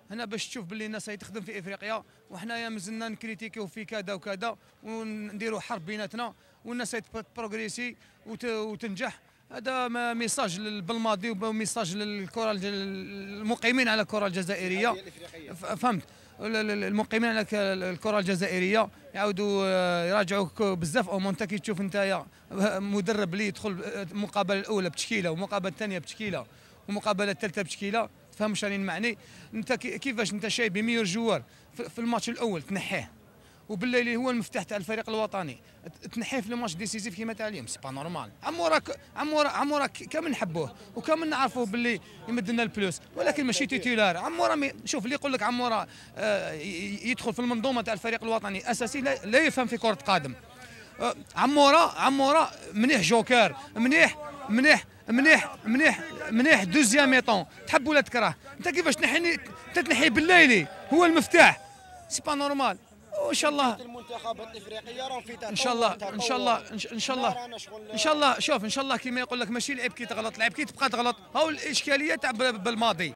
هنا باش تشوف باللي الناس هي تخدم في افريقيا، وحنايا مازلنا نكريتيكيو في كذا وكذا ونديروا حرب بيناتنا، والناس هي تبروغريسي وتنجح. هذا ميساج بالماضي وميساج للكره المقيمين على الكره الجزائريه. فهمت؟ المقيمين على الكره الجزائريه يعاودوا يراجعوا بزاف امور. كي تشوف انت مدرب اللي يدخل المقابله الاولى بتشكيله، والمقابله الثانيه بتشكيله، والمقابله الثالثه بتشكيله، تفهم واش راني نعني؟ انت كيفاش انت شايب ميور جوار في الماتش الاول تنحيه، وبالليل هو المفتاح تاع الفريق الوطني تنحيه في الماتش ديسيزيف كيما تاع اليوم. سي با نورمال. عمورة كامل نحبوه وكامل نعرفوه باللي يمد لنا البلوس، ولكن ماشي تيتولار. عمورة شوف اللي يقول لك عمورة يدخل في المنظومه تاع الفريق الوطني اساسي لا يفهم في كره قدم. عمورة منيح جوكر، منيح دوزيام ميطون، تحب ولا تكره. انت كيفاش تنحي بالليلي هو المفتاح؟ سي با نورمال. وان شاء الله المنتخبات الافريقيه راهم في ان شاء الله شوف ان شاء الله كيما يقول لك ماشي لعب كي تغلط، لعب كي تبقى تغلط. هاو الاشكاليه تاع بالماضي.